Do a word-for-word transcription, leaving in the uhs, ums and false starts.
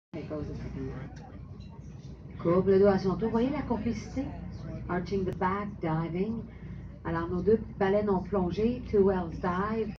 There goes the second line. Courbe le dos à son tour. Voyez la complicité? Arching the back, diving. Alors, nos deux baleines ont plongé. Two whales dive.